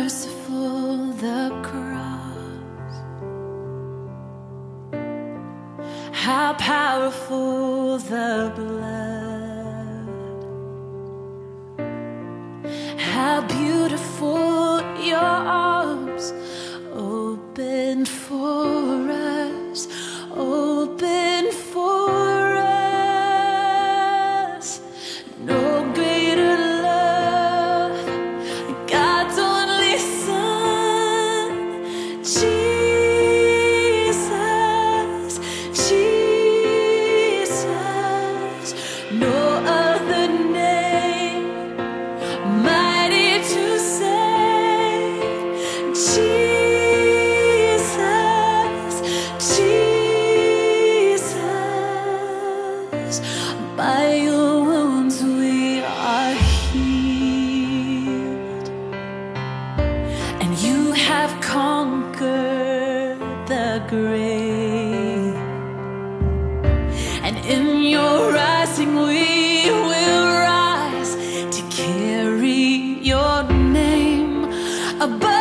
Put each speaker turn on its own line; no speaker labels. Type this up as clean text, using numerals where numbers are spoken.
merciful the cross, how powerful the blood, how beautiful your arms opened for us, open for us. No greater love, God's only Son, Jesus, Jesus. No other name mighty to save, Jesus, Jesus. By your wounds we are healed, and you have conquered the grave, and in your rising we will rise to carry your name above